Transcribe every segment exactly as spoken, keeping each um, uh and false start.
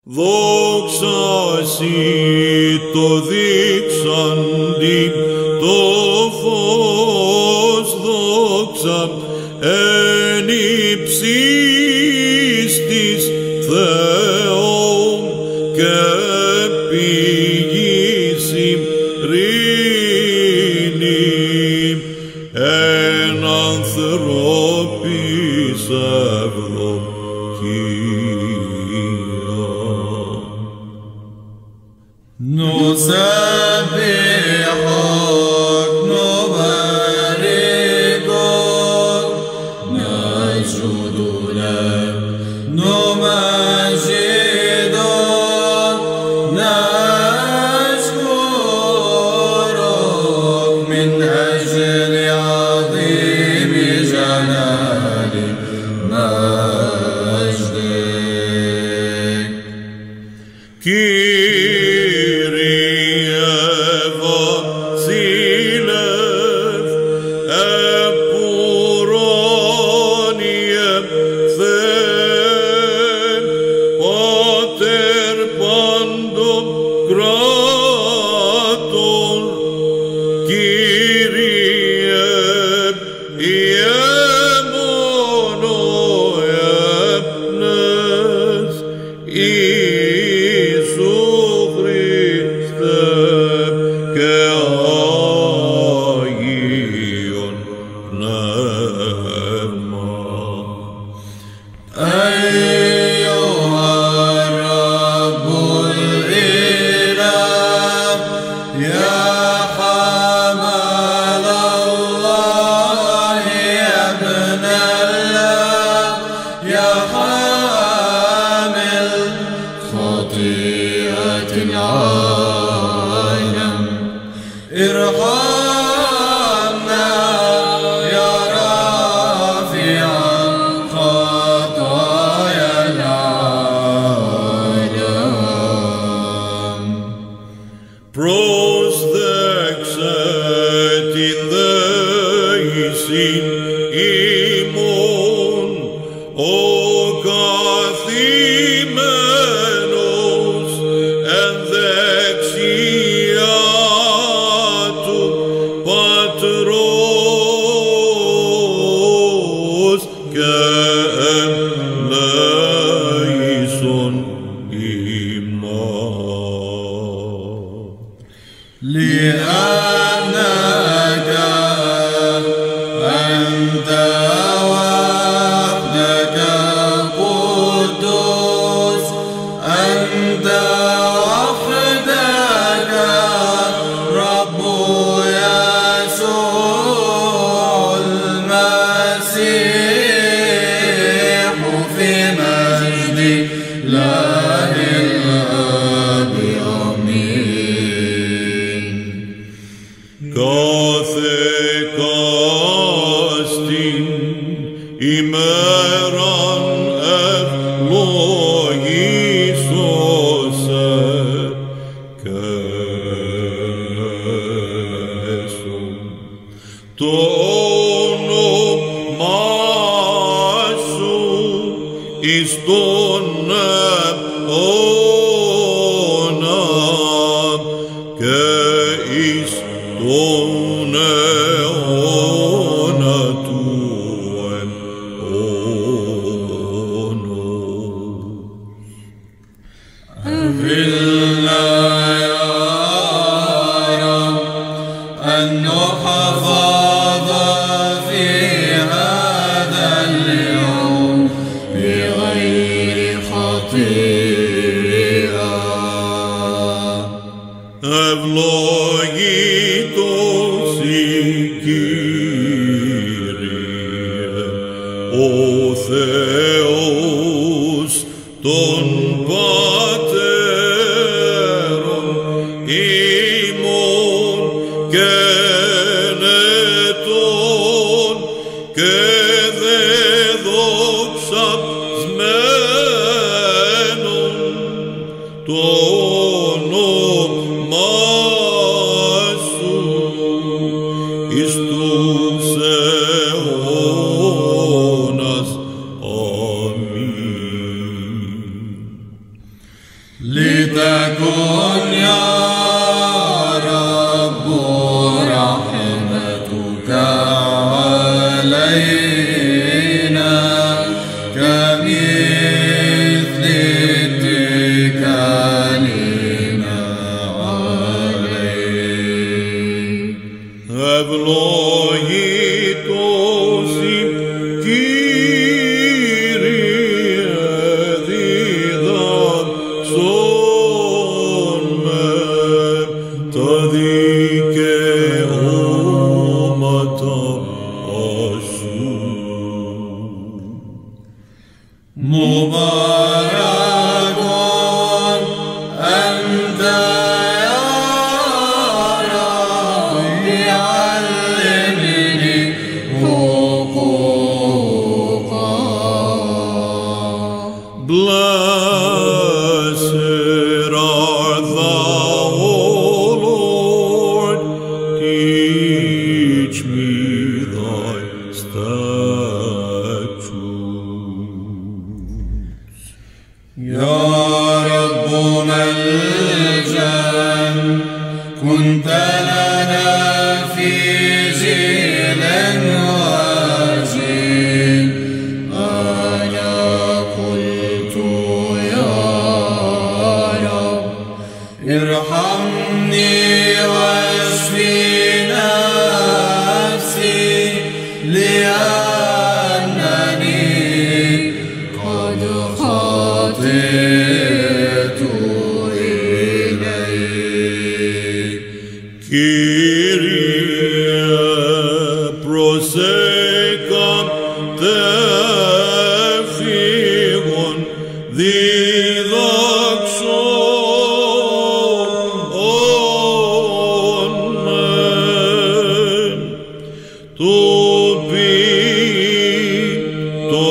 Δόξα σοι το δείξαντι το φως, δόξα εν υψίστης Θεόν και πηγής ειρήνη εν ανθρώπης ευδοκία. نسبحك نباركك نسجد لك نمجدك نشكرك من أجل عظيم جلال مجدك. لتكن يا رب رحمتك علينا كمثل اتكالنا عليك. Ευλογητός ημ Κύριε διδάξον με τα δικαιώματα σου. مبارك أنت يا رب علمني حقوقا. Blessed art thou, O Lord, teach me thy statutes. يا رب ملجأ كنت لنا في جيل واجب. أنا قلت يا رب ارحمني واشفي نفسي لأنني قد خطئت إليك. Kyrie prosecam te φύγων διδάξον μεν το ποιήν το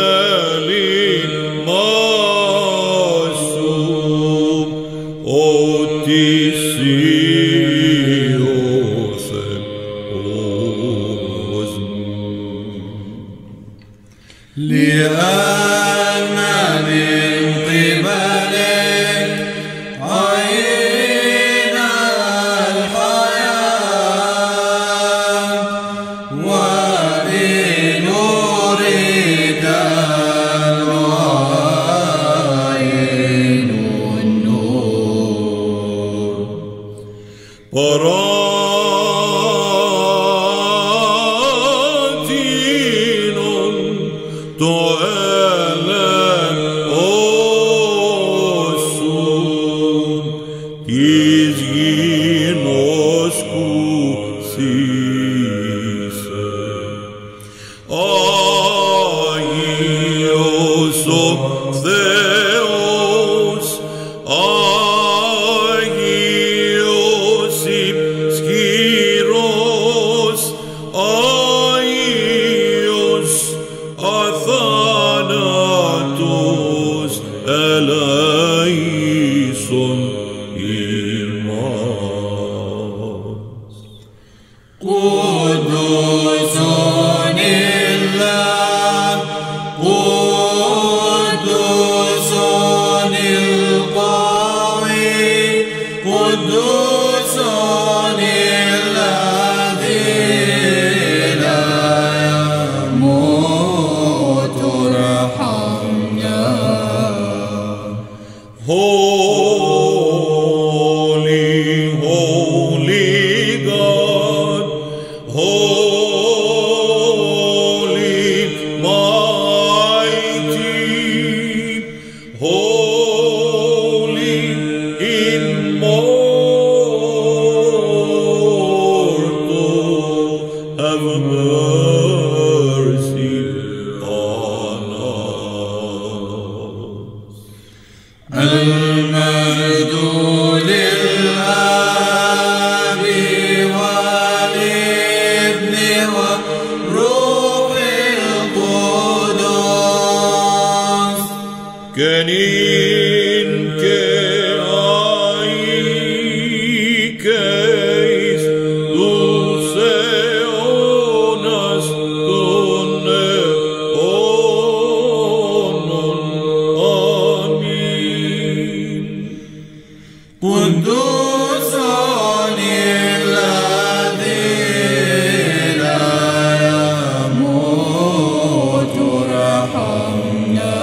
θέλημά σου ότι εσύ ο Θεός μου. لأن من قبلك عين الحياة وبنورك العين النور. Παράτηνον το έλεος σου της γινός κουσίσε. Άγιος ο Θεός, Άγιος ισχυρός, Άγιος αθάνατος ελέησον ημάς. قدوس الله قدوس القوي قدوس الذي لا يموت ارحمنا. Holy, holy God, holy, mighty, holy, immortal, have mercy on us. المجد للآب والابن والروح القدس. Kenin ke ai keis dulce onas tunne onon. Amin. قدوس الذي لا يموت ارحمنا.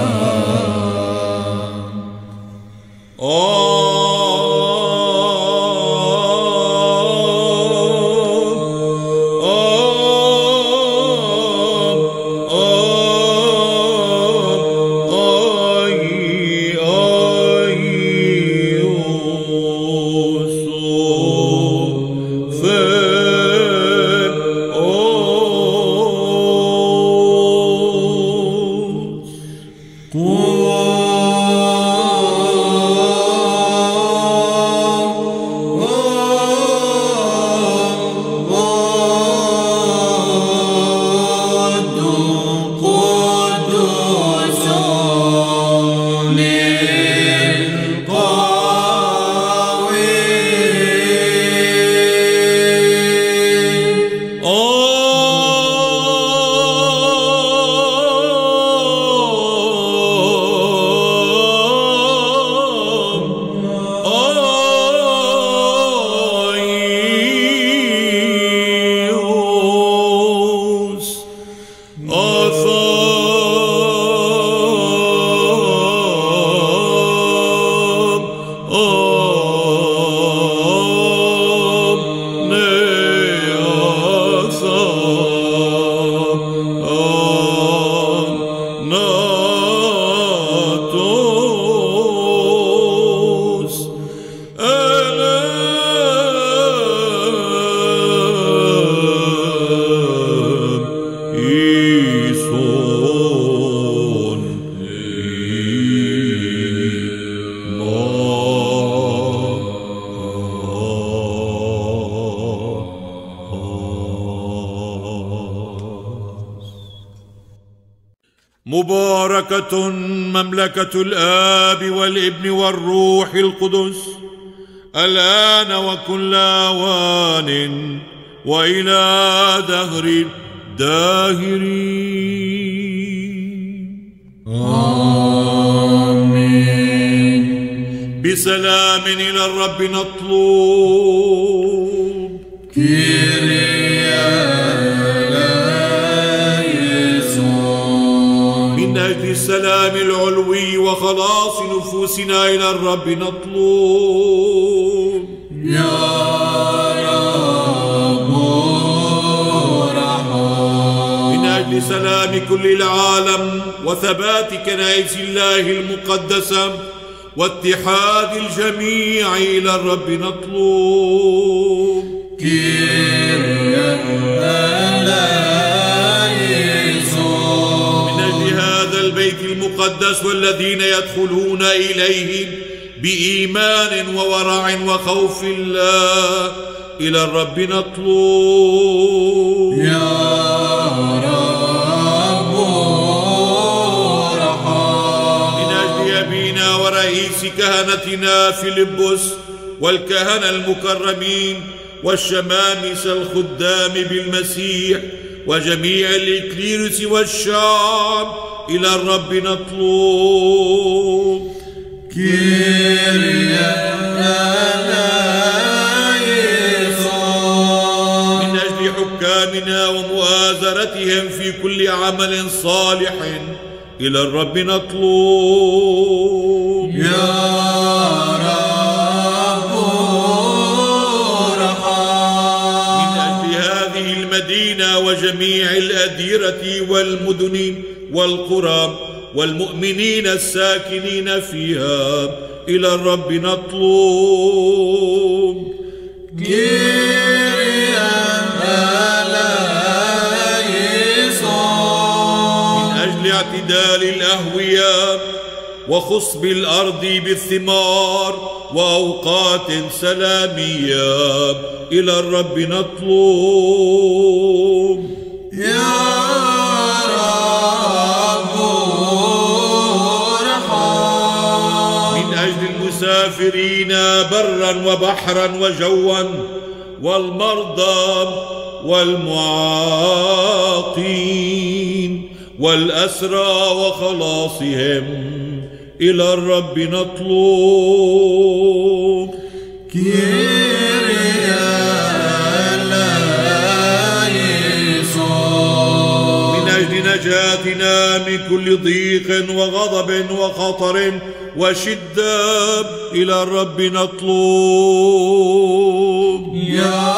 مباركة مملكة الآب والابن والروح القدس الآن وكل آوان وإلى دهر الداهرين. آمين. بسلام إلى الرب نطلب. من أجل السلام العلوي وخلاص نفوسنا إلى الرب نطلب. يا رب ارحم. من أجل سلام كل العالم وثبات كنائس الله المقدسة واتحاد الجميع إلى الرب نطلب. البيت المقدس والذين يدخلون إليه بإيمان وورع وخوف الله إلى الرب نطلب. يا رب ارحم. من أجل أبينا ورئيس كهنتنا فيلبس والكهنة المكرمين والشمامسة الخدام بالمسيح وجميع الإكليروس والشعب إلى الرب نطلب. من أجل حكامنا ومؤازرتهم في كل عمل صالح إلى الرب نطلب. يا رب ارحم. من أجل هذه المدينة وجميع الأديرة والمدن والقرى والمؤمنين الساكنين فيها إلى الرب نطلب. من أجل اعتدال الأهوية وخصب الأرض بالثمار وأوقات سلامية إلى الرب نطلب. يا المسافرين برا وبحرا وجوا والمرضى والمعاقين والأسرى وخلاصهم إلى الرب نطلب. أيام كل ضيق وغضب وخطر وشدة إلى الرب نطلب. يا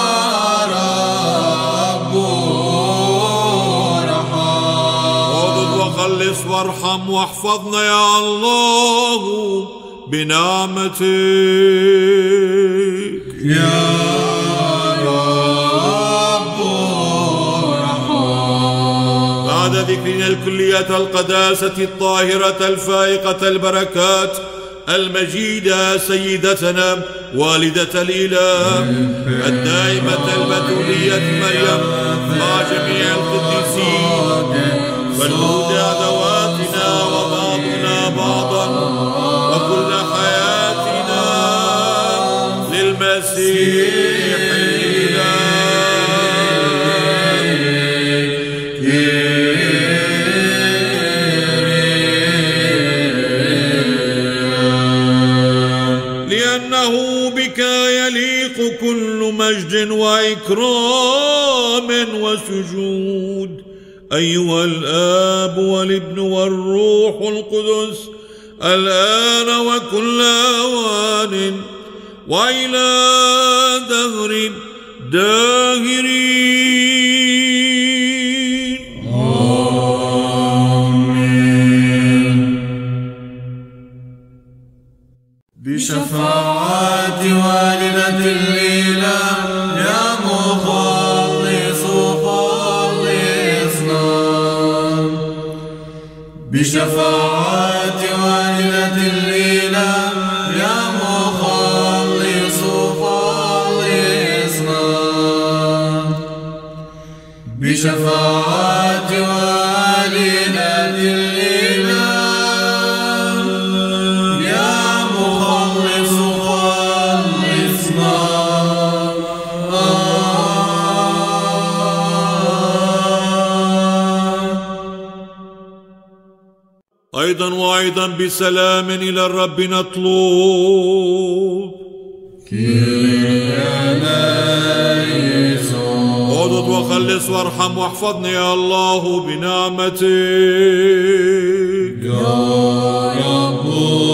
رب ارحم. اغضب وخلص وارحم واحفظنا يا الله بنعمتك. يا رب ارحم. بعد ذكرنا الكلية القداسة الطاهرة الفائقة البركات المجيدة سيدتنا والدة الإله الدائمة البتولية مريم مع جميع القديسين ونودع ذواتنا وبعضنا بعضا وكل حياتنا للمسيح الإله. لأنه بك يليق كل مجد وإكرام وسجود أيها الآب والابن والروح القدس الآن وكل أوان وإلى دهر داهرين. آمين. بشفاعة والدة الإله يا مخلص خلصنا. بشفاعة والدة الإله يا مخلص خلصنا. بشفاعة والدة الإله يا مخلص خلصنا. أيضا وأيضا بسلام إلى الرب نطلب. اغضب وخلص وارحم واحفظني يا الله بنعمتك. يا رب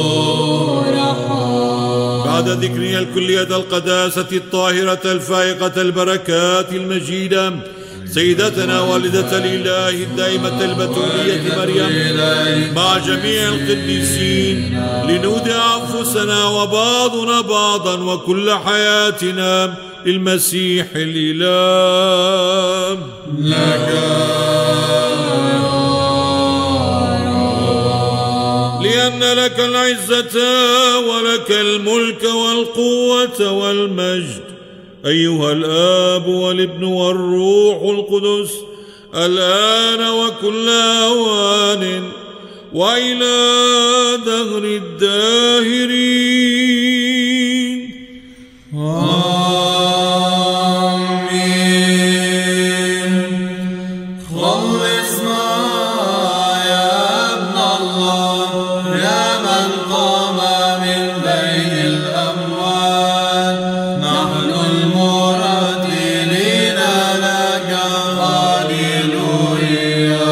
ارحم. بعد ذكرنا الكلية القداسة الطاهرة الفائقة البركات المجيدة سيدتنا والدة الإله الدائمة البتولية مريم مع جميع القديسين لنودع أنفسنا وبعضنا بعضا وكل حياتنا للمسيح الإله. لك لأن لك العزة ولك الملك والقوة والمجد أيها الآب والابن والروح القدس الآن وكل أوان وإلى دهر الداهرين. آمين. خلصنا يا ابن الله يا من قام من بين الأموات. نحن المرتلين لك هاليلويا.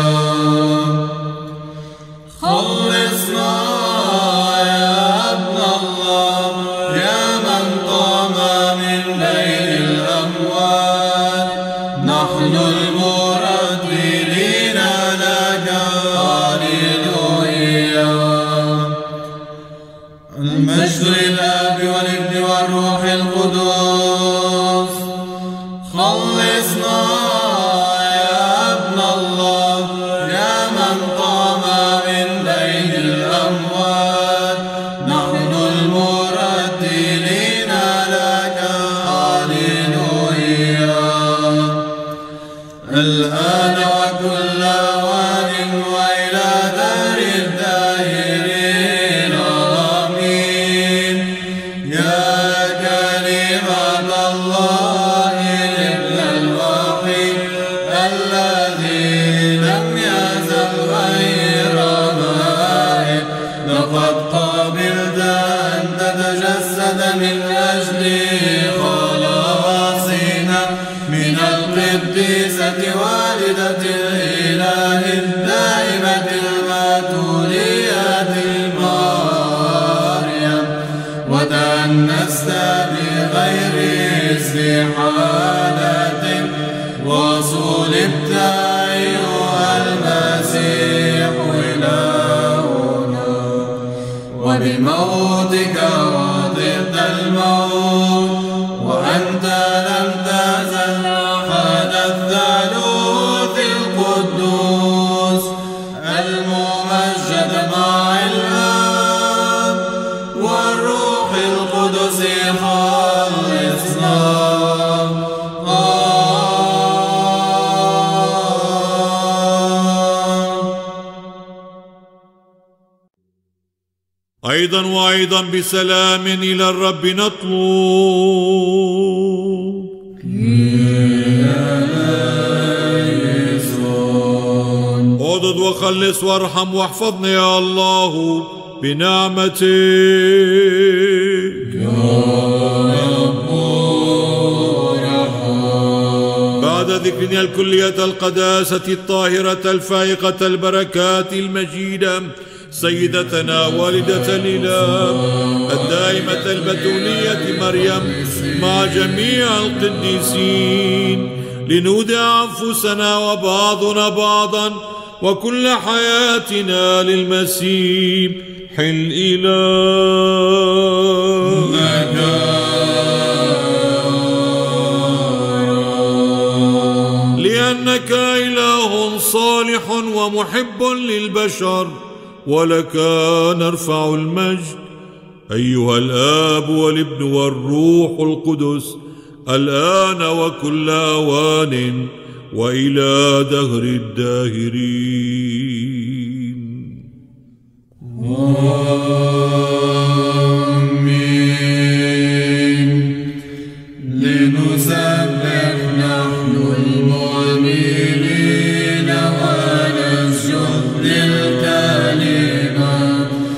خلصنا يا ابن الله يا من قام من بين الأموات. نحن المرتلين لك هاليلويا. المجد للآب والابن والروح القدس. خلصنا يا ابن الله يا من قام من بين الأموات. نحن المرتلين لك هاليلويا. الآن وكل أوان وإلى دار الداهرين. آمين. يا كلمة الله الابن الوحيد الذي لم يزل غير مائع. لقد قبلت أن تتجسد من أجل خلاصنا من القديسة والدة الإله الدائمة أنست بغير استحالة وصلبت أيها المسيح إلهنا، وبموتك وضد الموت وأنت لم تزل أحد الثالوث القدوس الممجد مع الآب والروح القدس خلصنا. أيضا وأيضا بسلام إلى الرب نطلب. اعضد وخلص وارحم واحفظنا يا الله بنعمتك يا رب ارحم. بعد ذكرنا الكلية القداسة الطاهرة الفائقة البركات المجيدة سيدتنا والدة الإله الدائمة البتولية مريم مع جميع القديسين، لنودع أنفسنا وبعضنا بعضا وكل حياتنا للمسيح الإله. لأنك إله صالح ومحب للبشر، ولك نرفع المجد أيها الآب والابن والروح القدس الآن وكل أوان وإلى دهر الداهرين. آمين. لنسبح نحن المؤمنين ونسجد للكلمة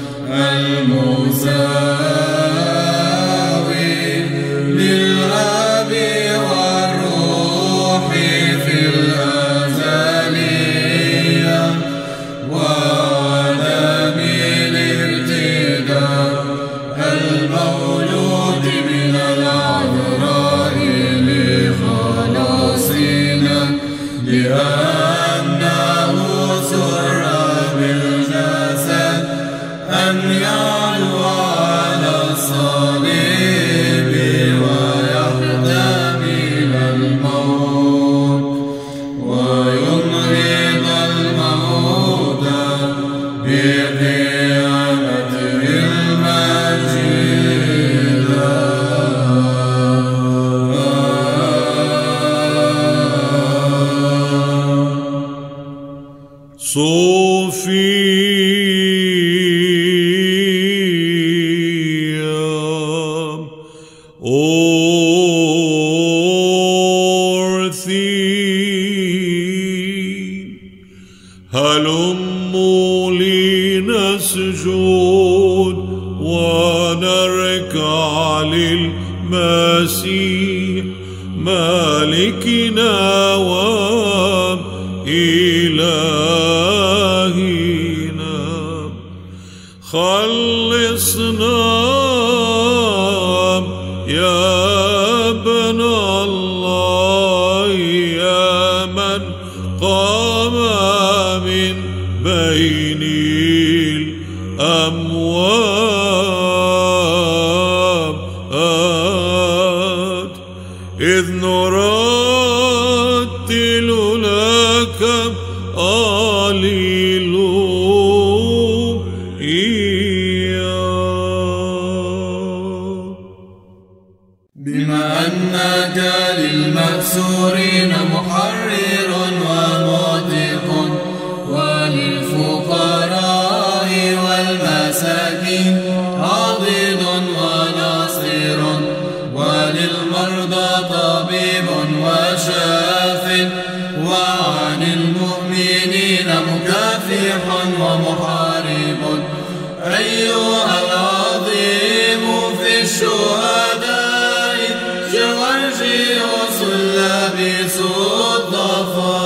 المساوي للآب والروح في الأزلية وعدم الابتداء المولود من العذراء لخلاصنا، لأنه سر بالجسد أن يعلو على الصليب ويحتمل الموت وينهض الموت بقيامته المجيدة. صوفيا أورثي هلموا لنسجد ونركع للمسيح مالكنا وإلهنا. خلصنا يا ابن الله يا من قام من بين الأموات، إذ نرتل لك هللويا. بما أنك للمكسورين محرر ومعتق وللفقراء والمساكين عضيد وناصر وللمرضى طبيب وشاف وعن المؤمنين مكافح ومحارب، أيها العظيم في الشهداء جورجيوس لابس الضفائر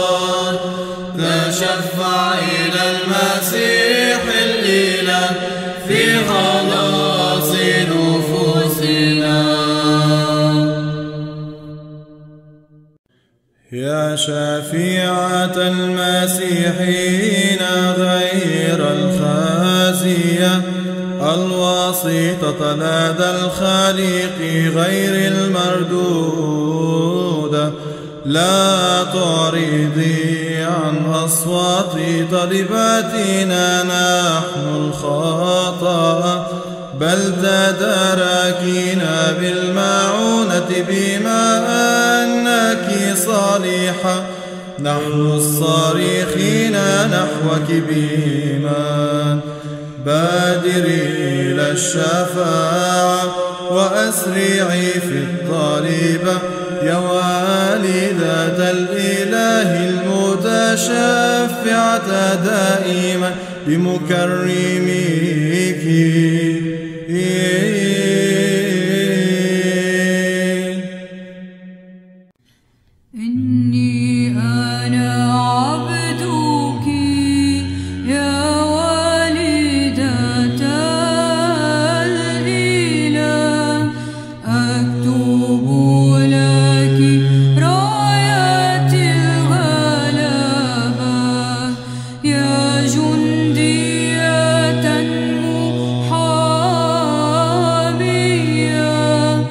يا شفيعة المسيحين غير الخازية الواسطة لدى الخالق غير المردودة، لا تعرضي عن أصوات طالباتنا نحن الخطأ، بل تداركينا بالمعونة بما أنك صالحة، نحن الصارخين نحوك بإيمان. بادري إلى الشفاعة وأسرعي في الطالبة يا والدة الإله المتشفعة دائما بمكرميك. إني أنا عبدك يا والدة الإله، أكتب لك راية الغلبة يا جندية محامية،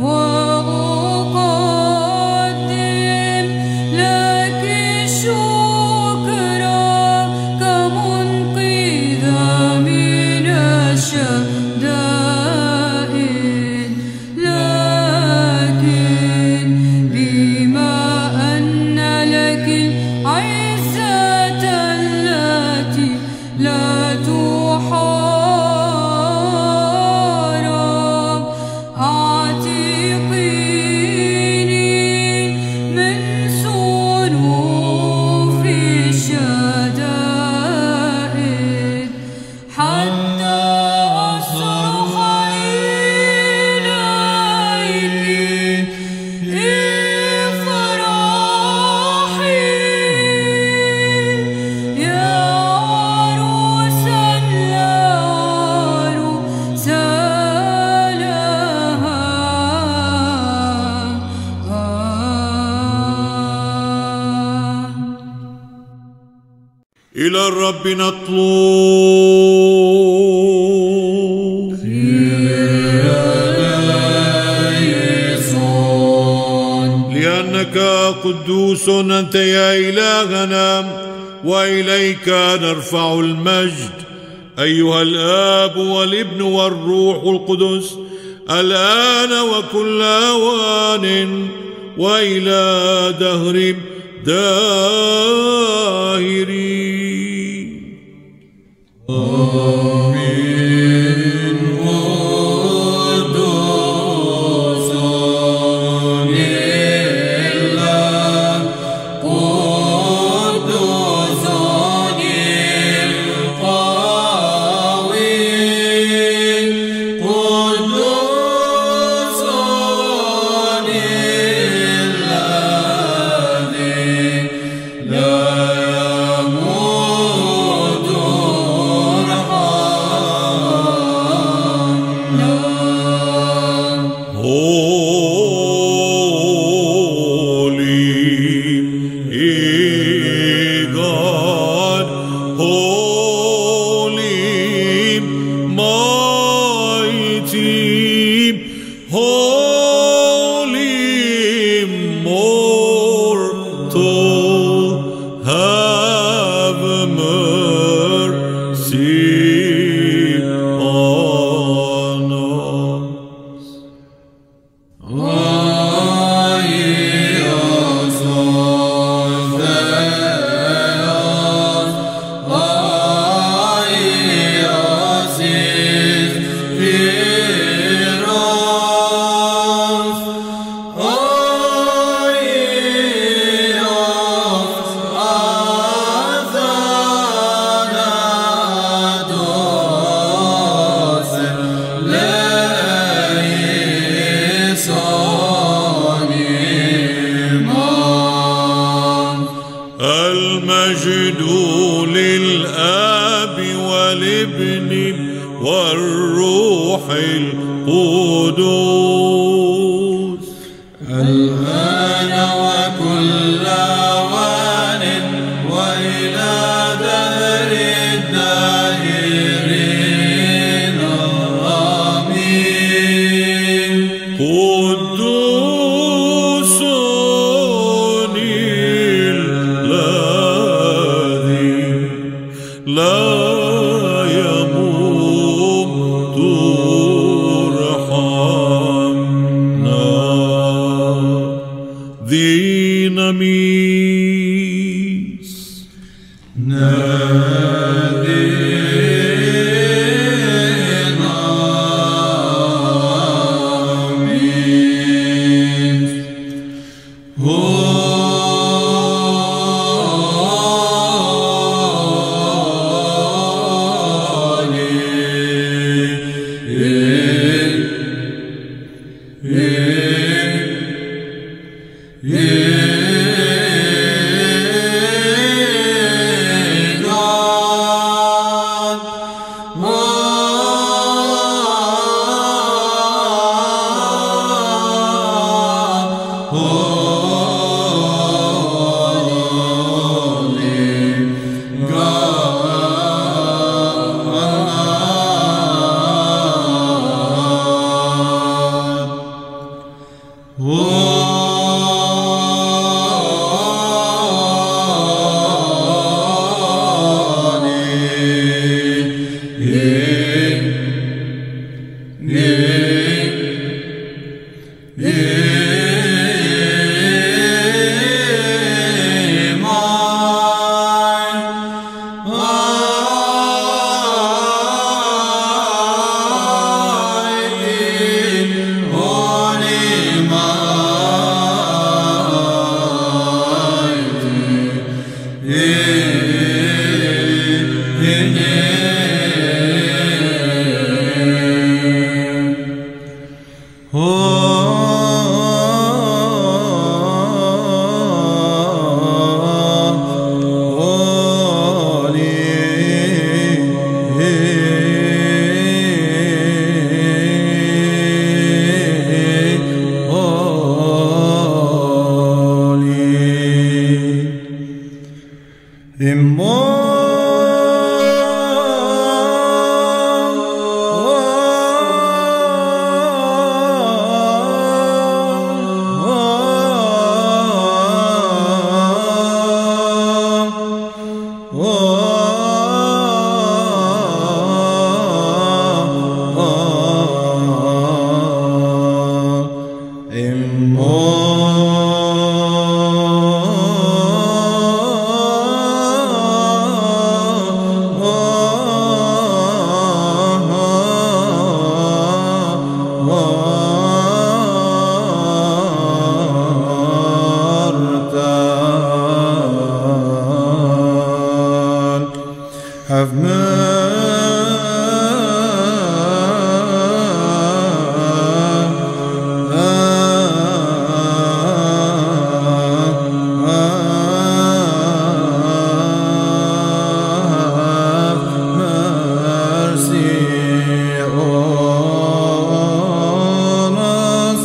وأقدم لك الشكر كمنقذة من الشدائد، لكن بما أن لك العزة التي لا تحارب، أعتقيني من صنوف الشدائد حتى أصرخ إليك افرحي يا عروسا لا عروس لها. إلى الرب نطلب لأنك قدوس أنت يا إلهنا، وإليك نرفع المجد أيها الآب والابن والروح القدس، الآن وكل أوان وإلى دهر داهرين. آمين. قدوس الإله، قدوس القوي، قدوس الذي لا يموت ارحمنا. Holy God, holy, mighty, holy, immortal, have mercy on us. المجد للآب والابن والروح القدس، الآن وكل Have mercy on us.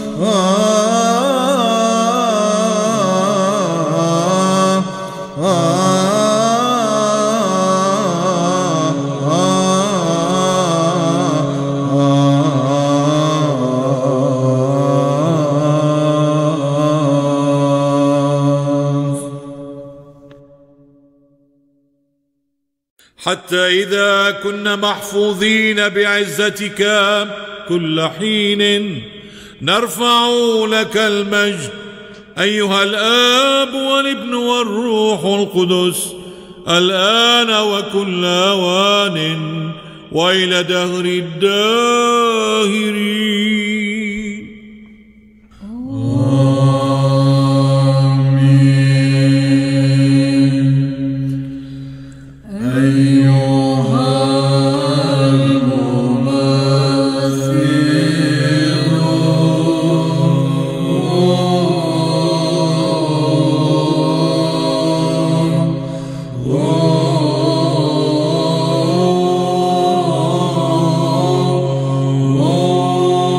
حتى إذا كنا محفوظين بعزتك كل حين نرفع لك المجد أيها الآب والابن والروح القدس الآن وكل آوان وإلى دهر الداهرين. Oh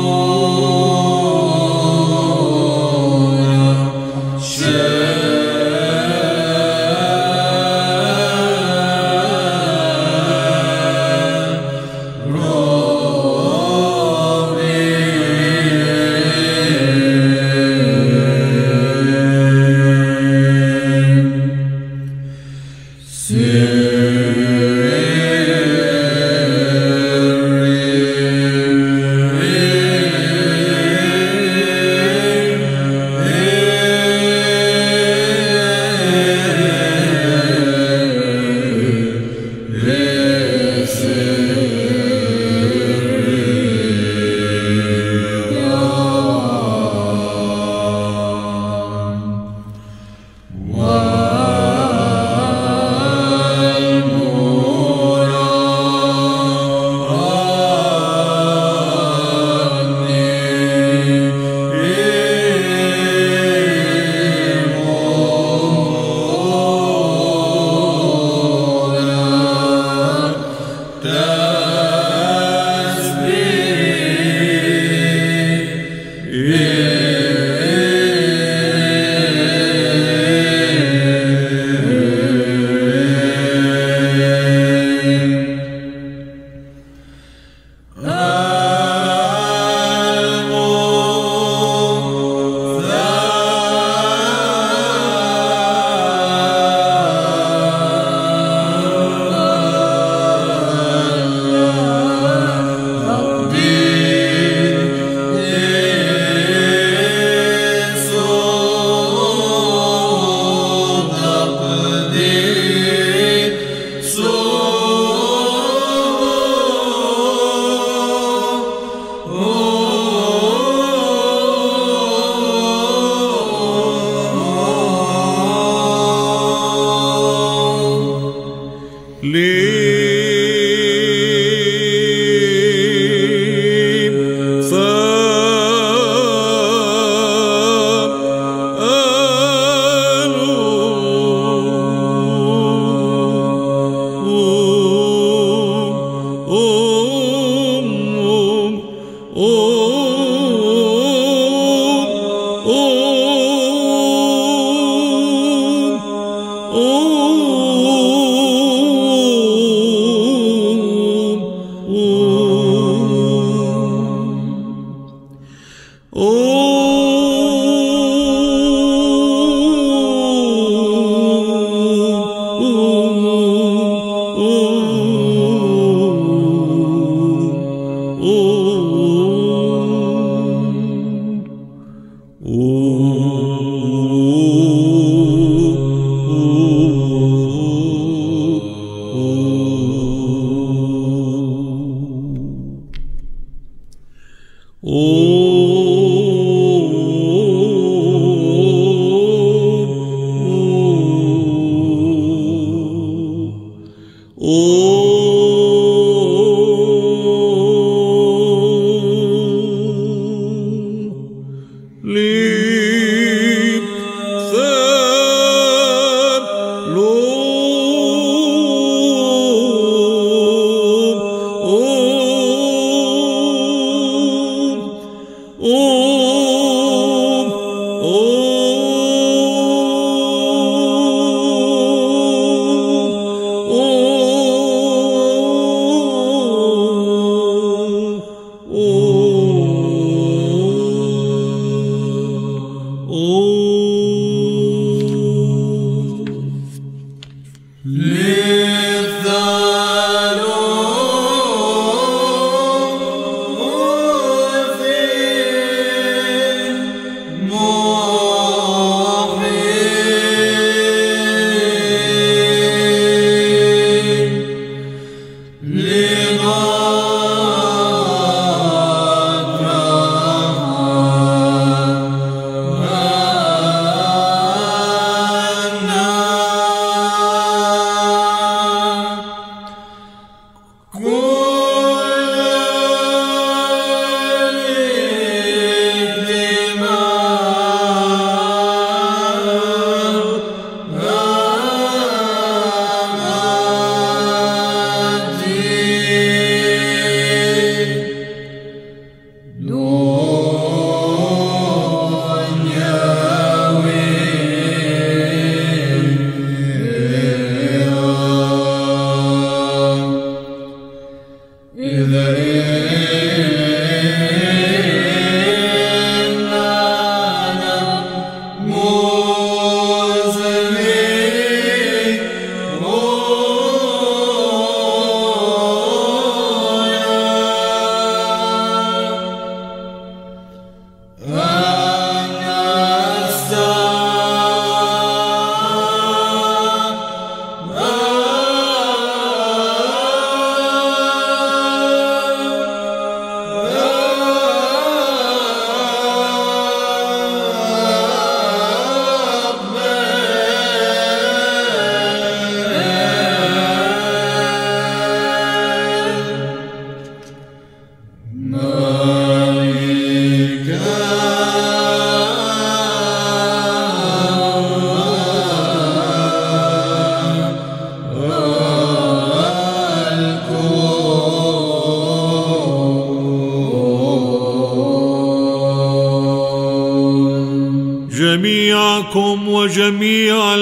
جميعكم وجميع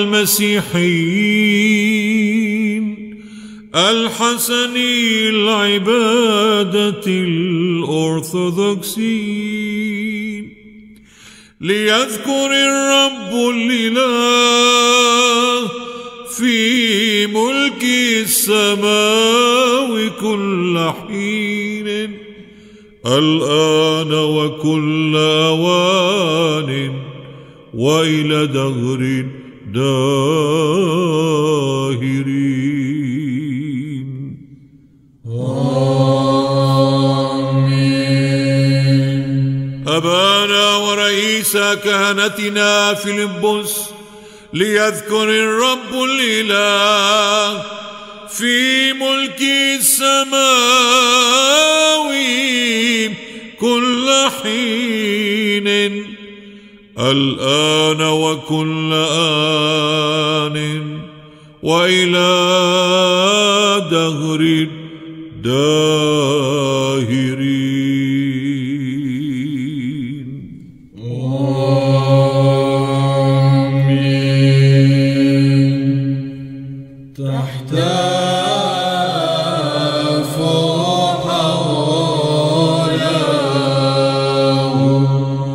المسيحيين الحسني العبادة الأرثوذكسيين، ليذكر الرب الإله في ملك السماء كل حين الآن وكل أوان وإلى دهر داهرين. آمين. أبانا ورئيس كهنتنا فيلبس، ليذكر الرب الإله في ملك السماء كل حين الآن وكل آن وإلى دهر داهرين. آمين. تحت فوق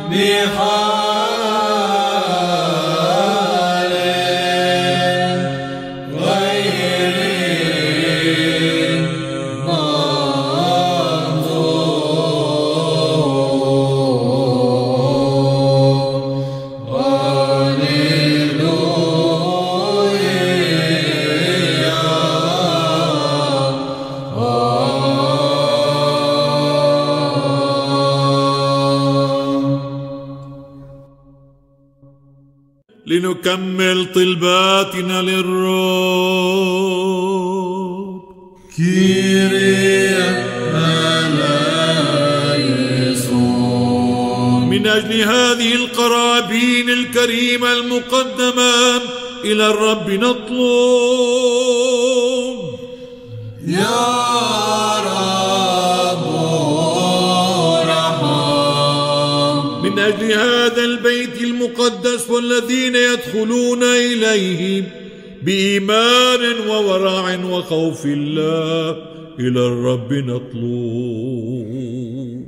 بحال غير منظور. لنكمل طلباتنا للرب. كيريا eleison. من أجل هذه القرابين الكريمة المقدمة إلى الرب نطلب. يا رب ارحم. من أجل هذا البيت المقدس والذين يدخلون إليه بإيمان وورع وخوف الله إلى الرب نطلب.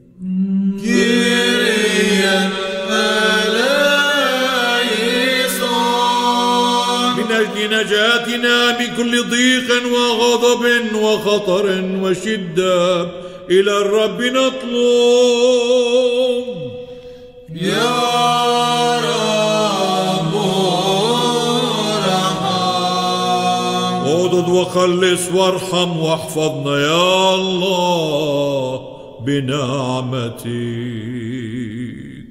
كيريا eleison. من أجل نجاتنا من كل ضيق وغضب وخطر وشدة إلى الرب نطلب. يا رب ارحم. اودد وخلص وارحم واحفظنا يا الله بنعمتك.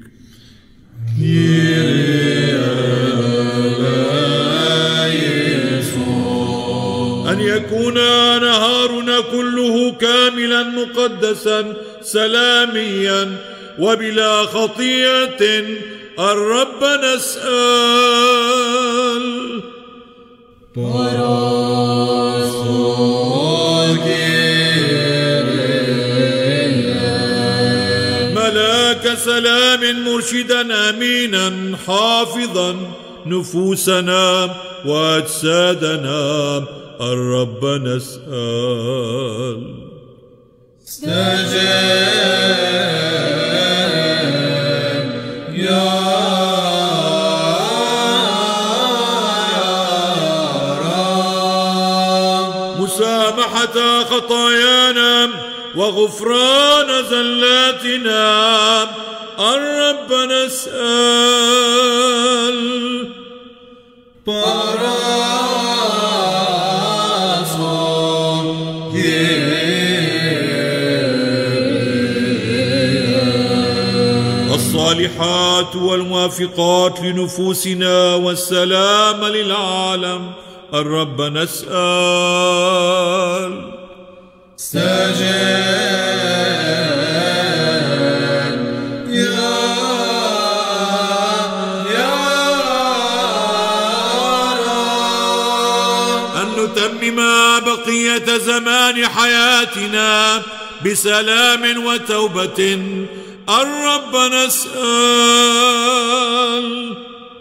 أن يكون نهارنا كله كاملا مقدسا سلاميا وبلا خطيئة الرب نسأل. ملاك سلام مرشدا أمينا حافظا نفوسنا وأجسادنا الرب نسأل. استجب يا رب. مسامحة خطايانا وغفران زلاتنا الرب نسأل. الصالحات والموافقات لنفوسنا والسلام للعالم الرب نسأل. استجب يا يا رب. أن نتمم بقية زمان حياتنا بسلام وتوبة الرب نسأل.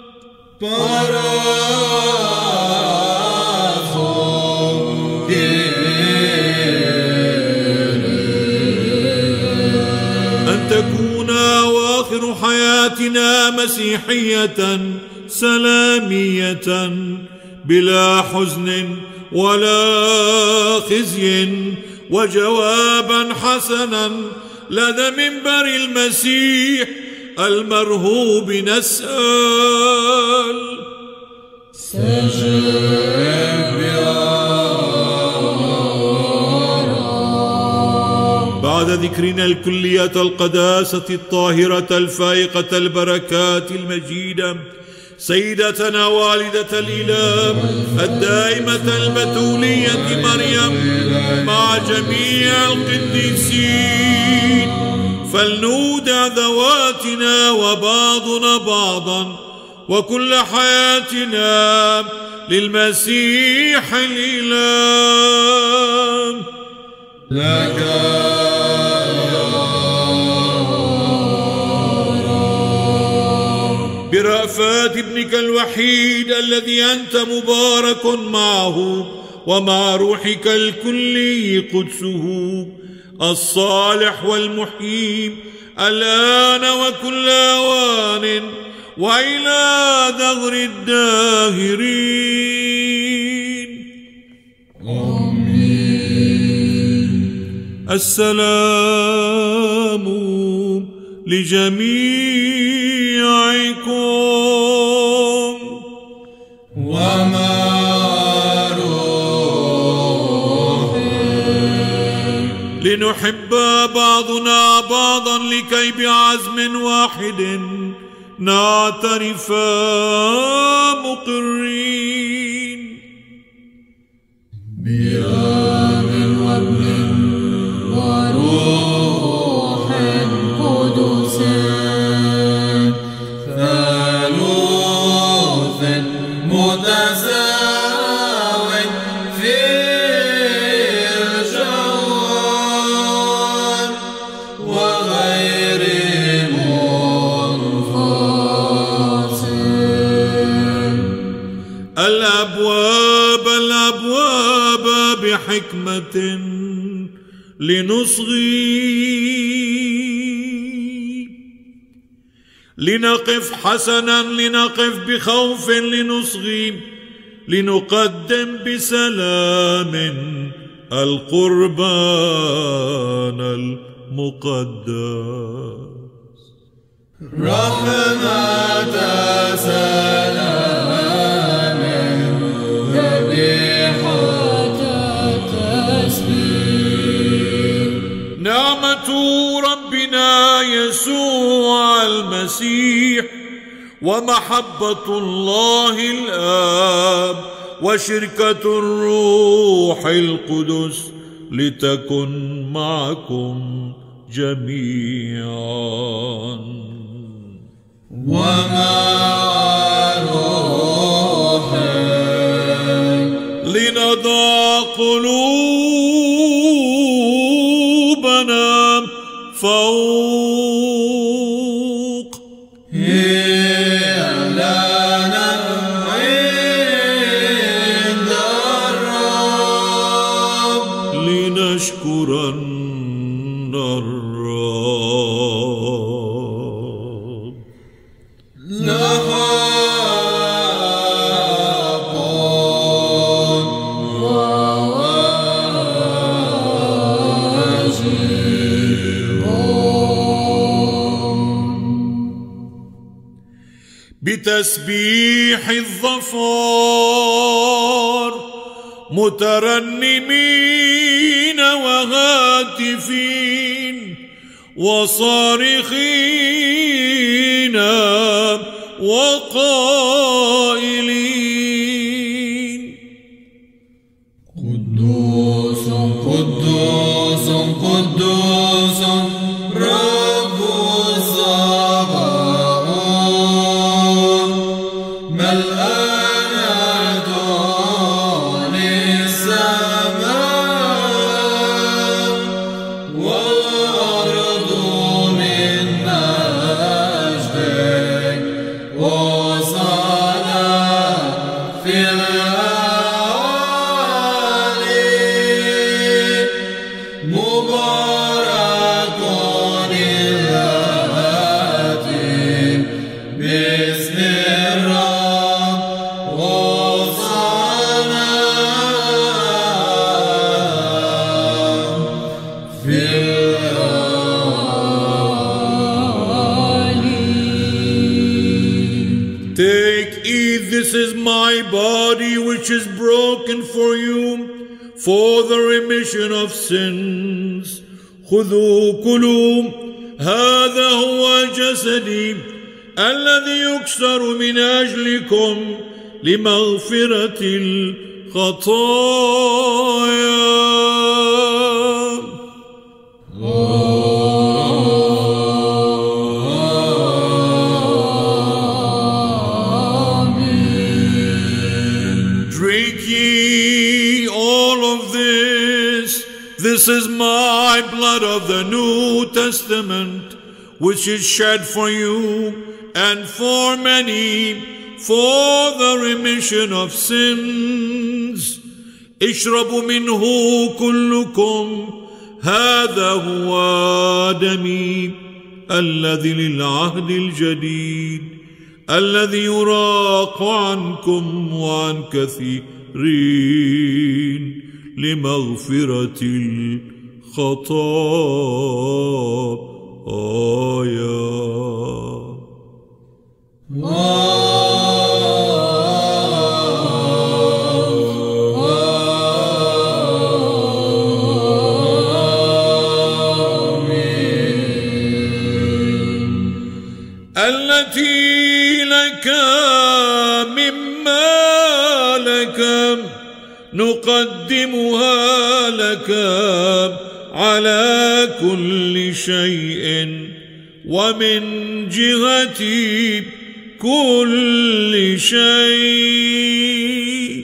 أن تكون أواخر حياتنا مسيحية سلامية بلا حزن ولا خزي وجوابا حسنا لدى منبر المسيح المرهوب نسأل. استجب يا رب. بعد ذكرنا الكلية القداسة الطاهرة الفائقة البركات المجيدة سيدتنا والدة الإله الدائمة البتولية مريم مع جميع القديسين، فلنودع ذواتنا وبعضنا بعضا وكل حياتنا للمسيح الإله. لك برأفات ابنك الوحيد الذي أنت مبارك معه ومع روحك الكلي قدسه الصالح والمحيي الآن وكل أوان وإلى دهر الداهرين. آمين. السلام لجميعكم وما لنحب بعضنا بعضا لكي بعزم واحد نعترف مقرين بآب وابن وروح قدس ثالوث متساو في الجوهر وغير منفصل. الأبواب الأبواب بحكمة لنصغي لنقف حسنا لنقف بخوف لنصغي لنقدم بسلام القربان المقدس. رحمة سلام ذبيحة تسبيح. نعمة ربنا يسوع المسيح ومحبة الله الآب وشركة الروح القدس لتكن معكم جميعا ومع روحك. لنضع قلوبنا فوق هي لنا عند الرب لنشكرن الرب. لحق بتسبيح الظفار مترنمين وهاتفين وصارخين وقائلين قدوس قدوس قدوس رب الصباحون ملآن دون السماء والأرض من مجدك وصلاة في العالي مبارك الآتي باسم الرب وصلاة في العالي. Take, eat, this is my body which is broken for you for the remission of sins. خذوا كلوا هذا هو جسدي الذي يكسر من أجلكم لمغفرة الخطايا. Drink ye all of this. This is my blood of the New Testament, which is shed for you and for many for the remission of sins. اشربوا منه كلكم، هذا هو دمي الذي للعهد الجديد الذي يراق عنكم وعن كثيرين لمغفرة الخطايا. التي لك مما لك نقدمها لك على كل شيء ومن جهة كل شيء.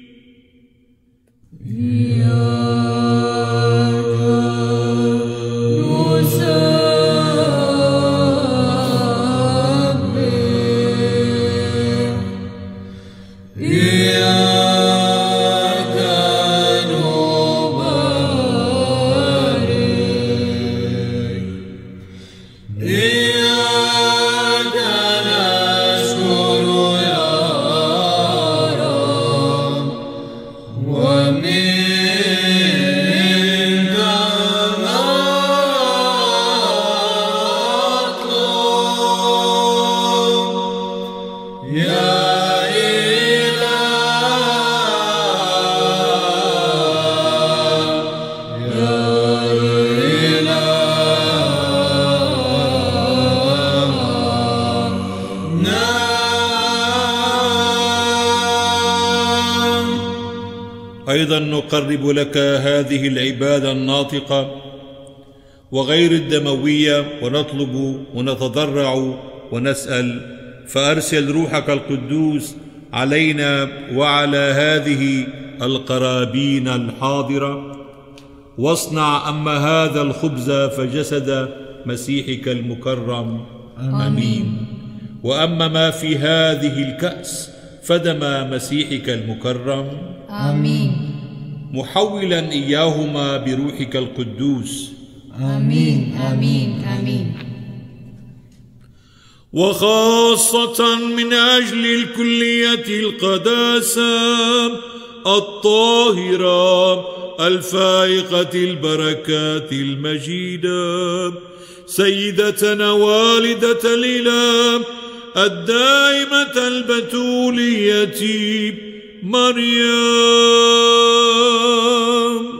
أيضا نقرب لك هذه العبادة الناطقة وغير الدموية ونطلب ونتضرع ونسأل، فأرسل روحك القدوس علينا وعلى هذه القرابين الحاضرة، واصنع أما هذا الخبز فجسد مسيحك المكرم. آمين. وأما ما في هذه الكأس فدم مسيحك المكرم. آمين. محولا إياهما بروحك القدوس. آمين آمين آمين. وخاصة من أجل الكلية القداسة الطاهرة الفائقة البركات المجيدة سيدتنا والدة الإله الدائمة البتولية مريم.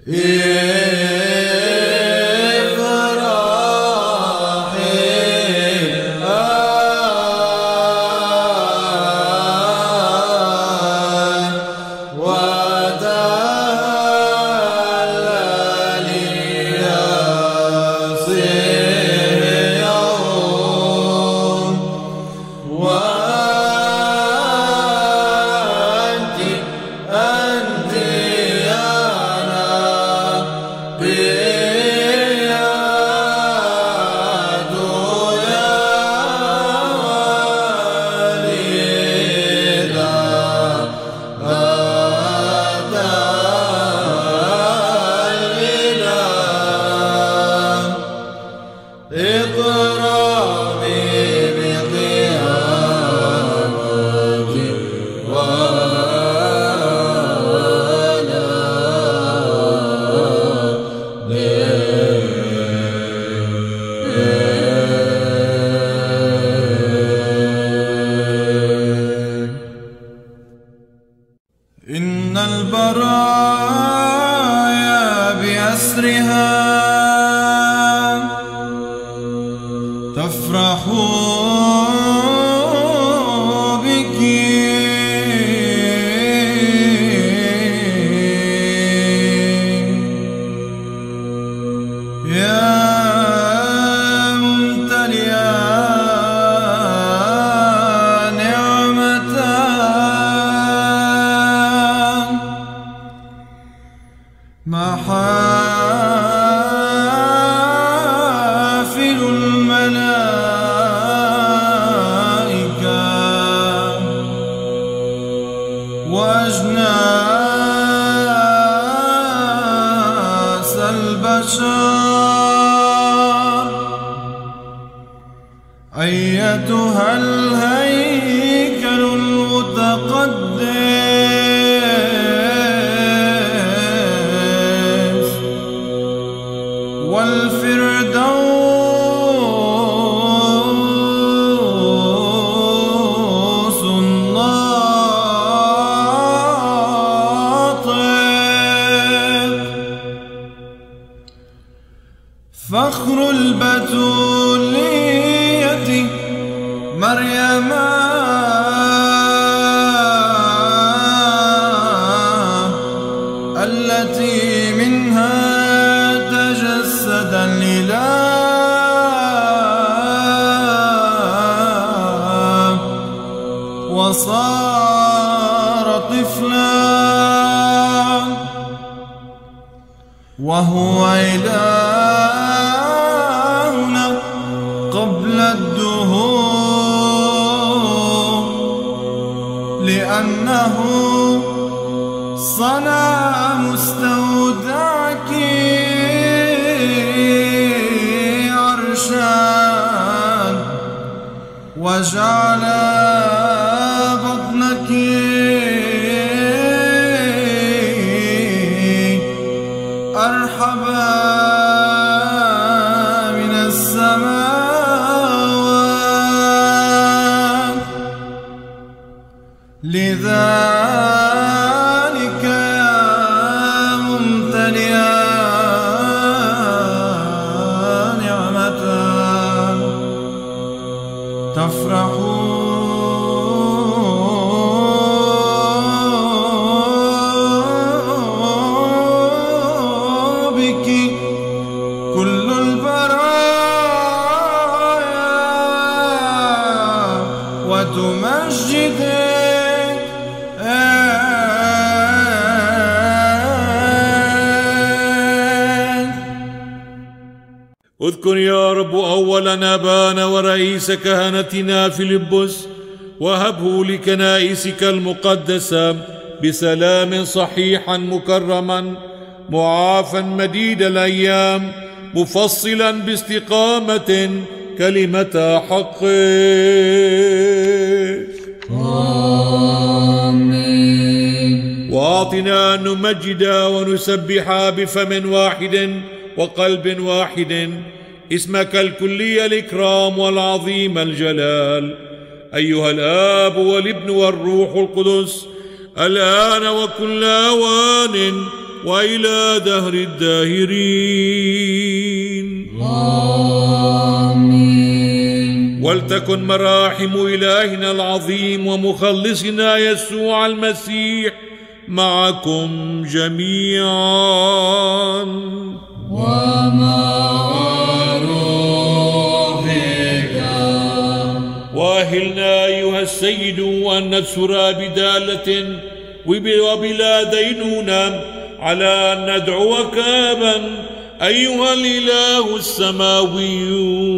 إن البرايا بأسرها تفرح بك يا ممتلئا محافل الملائكة وأجناس البشر أيتها الهيكل المتقدس والفردوس الناطق فخر البتولية مريم التي منها تجسد الإله وصار طفلا وهو إلهنا قبل الدهور لأنه صنع مستودعك عرشا وجعل بطنك أرحبا من السماوات لذلك يا ممتلئا نعمة تفرح بك كل البرايا وتمجدك. اذكر يا رب أولا أبانا ورئيس كهنتنا فيلبس وهبه لكنائسك المقدسة بسلام صحيحا مكرما معافا مديد الأيام مفصلا باستقامة كلمة حق. آمين. وأعطنا أن نمجد ونسبح بفم واحد وقلب واحد اسمك الكلي الإكرام والعظيم الجلال أيها الآب والابن والروح القدس الآن وكل أوان وإلى دهر الداهرين. آمين. ولتكن مراحم إلهنا العظيم ومخلصنا يسوع المسيح معكم جميعا ومع روحك. وأهلنا أيها السيد أن نسر بدالة وبلا دينونة على أن ندعوك أبا أيها الإله السماوي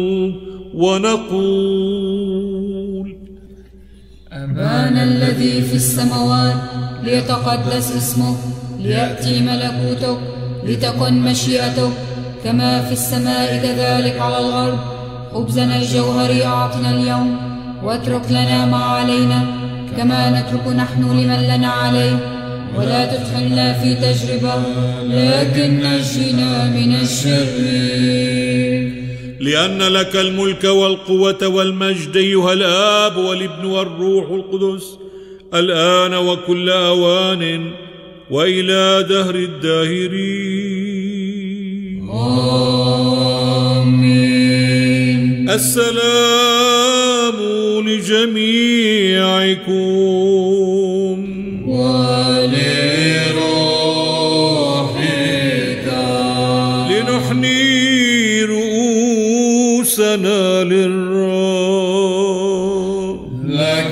ونقول: أبانا الذي في السماوات، ليتقدس اسمك، ليأتي ملكوتك، لتكن مشيئتك كما في السماء كذلك على الأرض. خبزنا الجوهري أعطنا اليوم، واترك لنا ما علينا كما نترك نحن لمن لنا عليه، ولا تدخلنا في تجربة لكن نجنا من الشرير. لأن لك الملك والقوة والمجد أيها الآب والابن والروح القدس، الآن وكل أوان وإلى دهر الداهرين. آمين. السلام لجميعكم ولروحك. لنحني رؤوسنا للرب. لك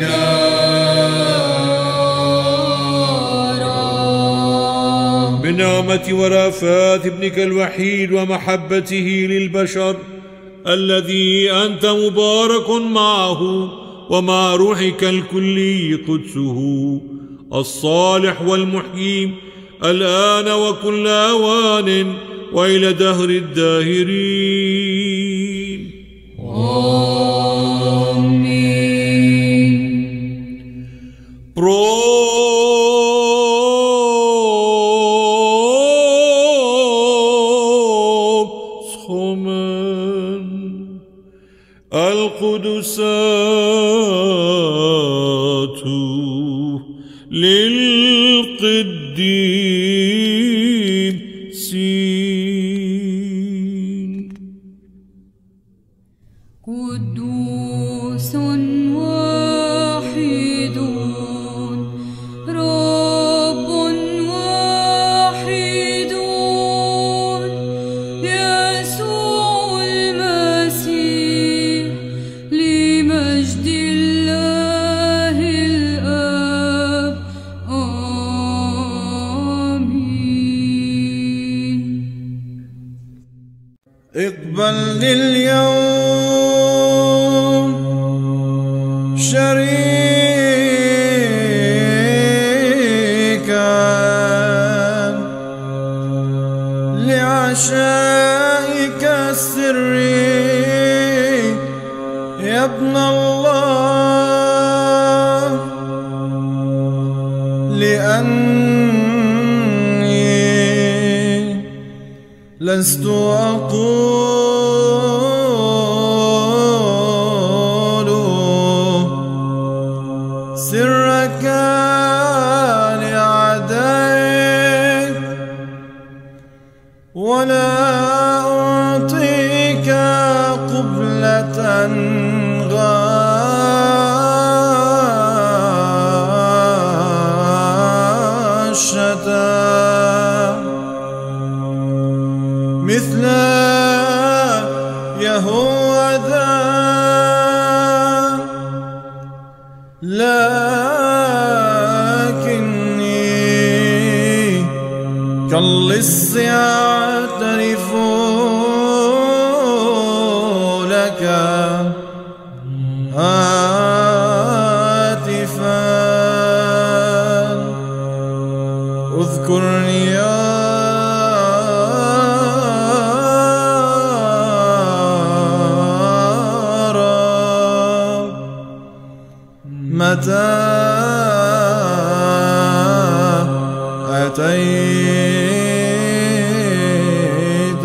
بنعمة ورافات ابنك الوحيد ومحبته للبشر، الذي أنت مبارك معه ومع روحك الكلي قدسه الصالح والمحيي، الآن وكل أوان وإلى دهر الداهرين. آمين. القدسات للقديسين. قدوس واحد رب واحد يسوع المسيح، لمجد الله الآب. آمين. اقبل اليوم شريكا لعشائك السري يا ابن الله، لأني لست أقول سرك لأعدائك، ولا أعطيك قبلة غاشة مثل يهوذا، لكني كاللص أعترف لك هاتفا. اذكرني يا رب متى أتيت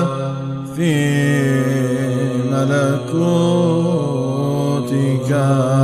في ملكوتك.